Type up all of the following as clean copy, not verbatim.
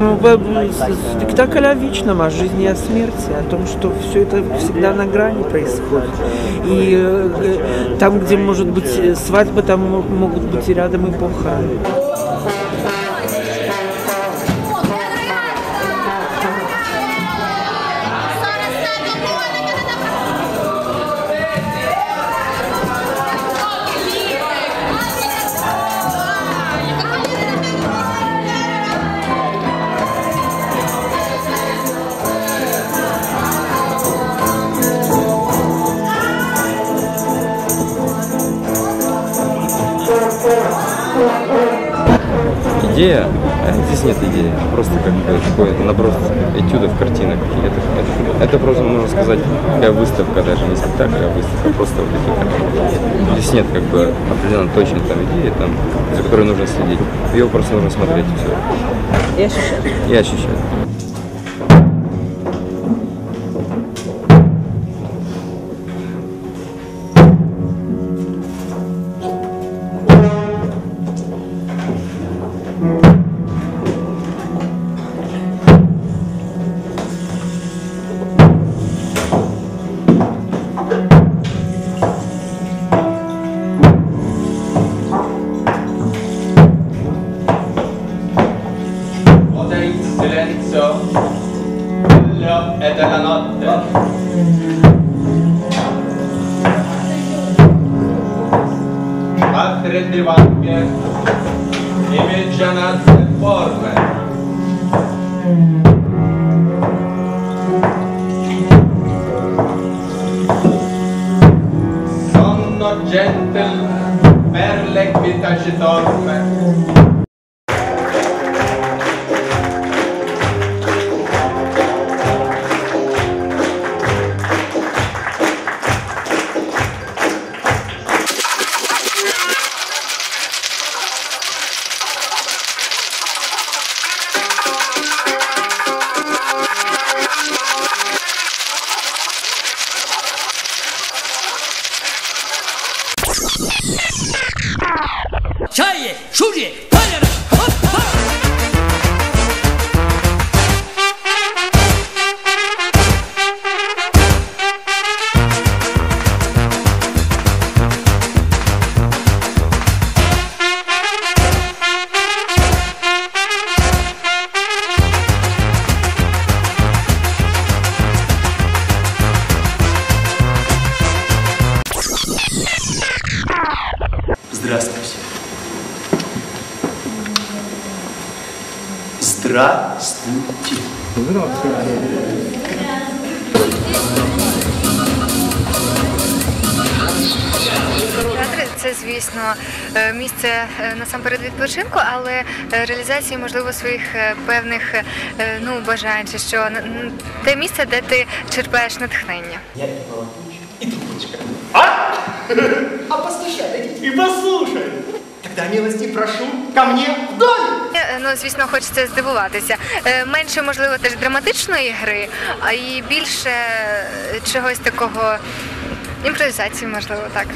Спектакль о вечном, о жизни и о смерти, о том, что все это всегда на грани происходит. И там, где может быть свадьба, там могут быть и рядом и похороны. Идея? Здесь нет идеи, просто как бы такой наброс этюдов, картинок. Это просто, можно сказать, такая выставка, даже не спектакль, а выставка, просто вот таких картинок. Здесь нет как бы определенно точной там идеи, там, за которой нужно следить. Ее просто нужно смотреть и все. И ощущать. И ощущать. È della notte. Altre divaghe, imagginate forme. Sonno gentle per l'equità ci dorme. Чае, шури, палера, хоп-хоп! Здравствуйте. Здравствуйте. Театр – це, звісно, місце насамперед відпочинку, але реалізації, можливо, своїх певних бажань, чи що те місце, де ти черпаєш натхнення. Я и трубочка. А? А постучали и послушай. Тогда милости прошу ко мне в домик. Звісно, хочеться здивуватися. Менше, можливо, теж драматичної гри, а і більше чогось такого, імпровізації, можливо, так.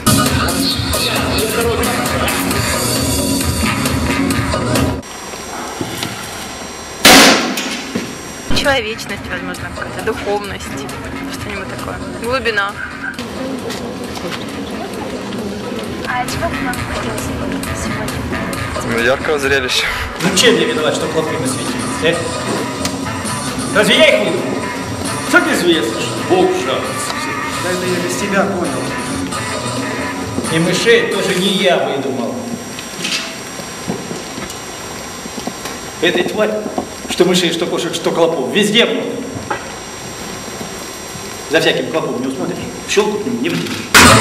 Человечность, возможно, какая-то духовность, что-нибудь такое. Глубина. А чего бы вам хотелось сегодня? Яркого зрелища. Ну чем я виноват, что хлопки мы светились? Разве я их выдумал? Что ты известно? Бог жалуется. Да это я без тебя понял. И мышей тоже не я выдумал. Этой тварь, что мышей, что кошек, что клопов, везде был. За всяким клопом не усмотришь, в щелку к нему не влезешь.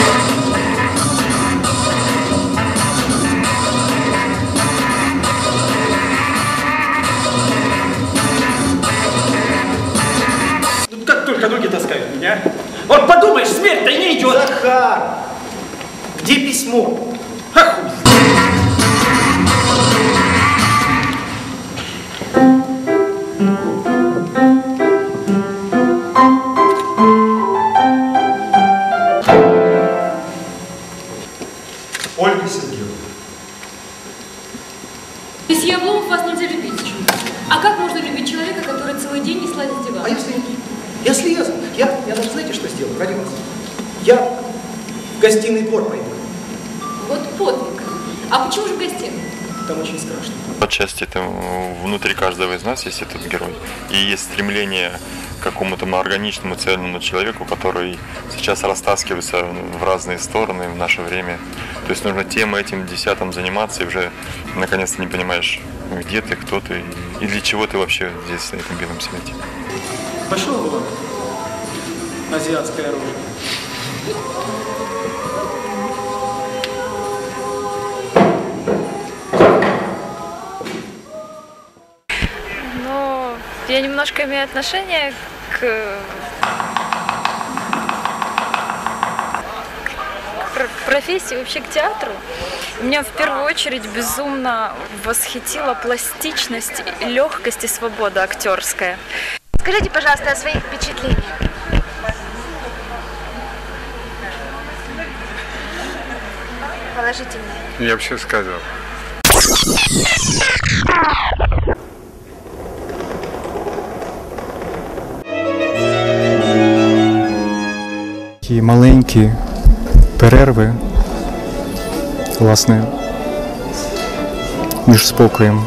Ну как только ноги таскают меня. Вот подумаешь, смерть-то не идет. Захар, где письмо? Ахуй. Месье Обломов вас на 9000. А как можно любить человека, который целый день не слазит с дивана? А я слезу. Я даже знаете, что сделаю ради вас? Я в гостиный двор пойду. Вот подвиг. А почему же в гостиной? Там очень страшно. Отчасти это внутри каждого из нас есть этот герой. И есть стремление к какому-то органичному, цельному человеку, который сейчас растаскивается в разные стороны в наше время. То есть нужно тем этим десятым заниматься, и уже наконец-то не понимаешь, где ты, кто ты и для чего ты вообще здесь, на этом белом свете. Пошел вон азиатское оружие. Ну, я немножко имею отношение к профессии, вообще к театру. Меня в первую очередь безумно восхитила пластичность, легкость и свобода актерская. Скажите, пожалуйста, о своих впечатлениях. Положительные. Я вообще сказал. Такі маленькі перерви, власне, між спокоєм.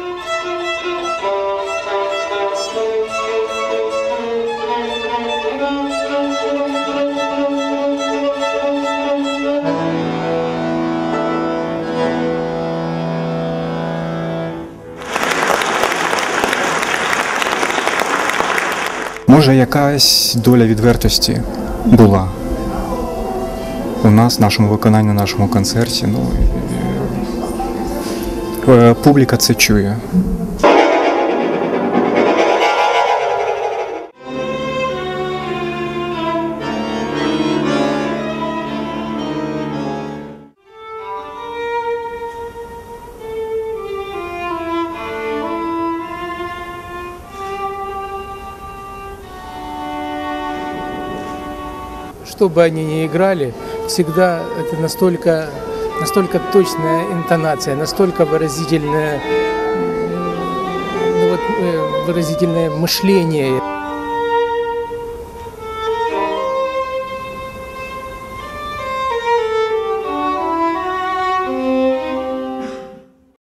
Може, якась доля відвертості була у нас, в нашому виконанні, на нашому концерті. Ну, публіка це чує. Что бы они ни играли, всегда это настолько точная интонация, настолько выразительное мышление.